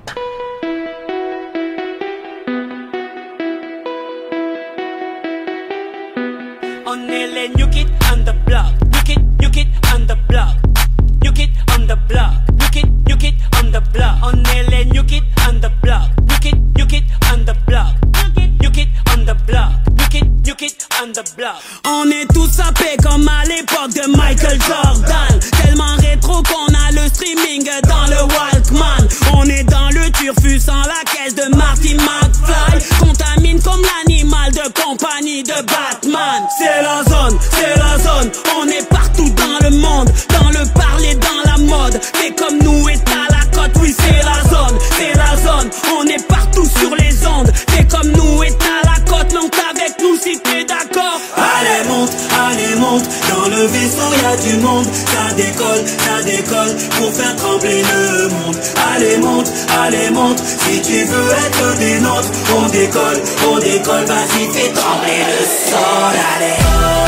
On est les new kids on the block. New kid on the block. New kid on the block. New kid on the block. On est les new kids on the block. New kid on the block. New kid on the block. New kid on the block. On est tous sapés comme à l'époque de Michael Jordan. Tellement rétro qu'on a le streaming dans le Walkman. On est dans le turfu sans la caisse de Marty McFly. Contamine comme l'animal de compagnie de Batman. C'est la zone, on est partout dans le monde. Dans le parler, dans la mode. Fais comme nous et t'as la cote, oui c'est la zone, on est partout sur les ondes. Fais comme nous et t'as la cote, monte avec nous si t'es d'accord. Allez monte, dans le vaisseau y'a du monde. Ça décolle, pour faire trembler le monde. Allez monte, si tu veux être des nôtres. On décolle, vas-y fais trembler le sol, allez.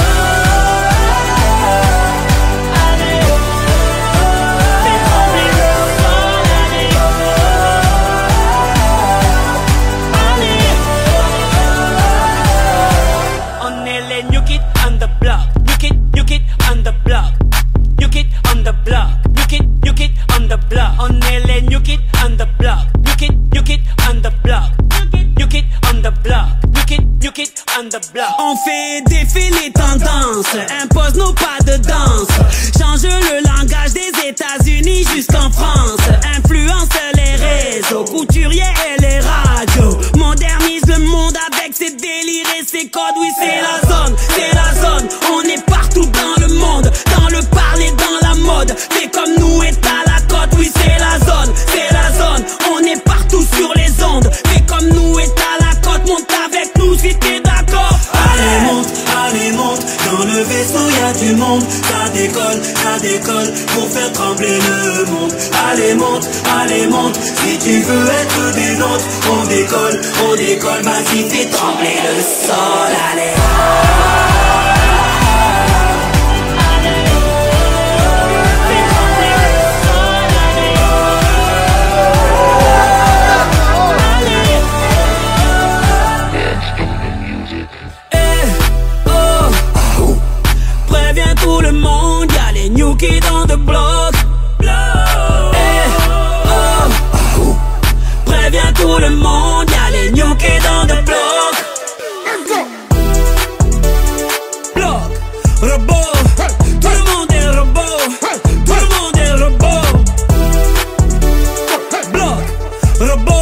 New kid on the block. New kid on the block. New kid on the block. New kid on the block. On est les new kid on the block. New kid on the block. New kid on the block. New kid on the block. On fait défiler tendances, impose nos pas de danse. Change le langage des États-Unis jusqu'en France. Influence les réseaux, couturiers et les radios. Modernise le monde avec ses délires et ses codes. Oui c'est la zone, on est partout dans le monde. Dans le parler, dans la mode. Fais comme nous et t'as la cote. Oui c'est la zone, on est partout sur les ondes. Fais comme nous et t'as la cote, monte avec nous si t'es d'accord. Allez monte, dans le vaisseau y'a du monde. Ça décolle, pour faire trembler le monde. Allez monte, si tu veux être des nôtres. On décolle, vas-y fais trembler le sol, allez. Préviens tout le monde, y'a les new kids on the block. Préviens tout le monde, y'a les new kids on the block. Block, robot, tout le monde est robot. Tout le monde est robot. Block, robot.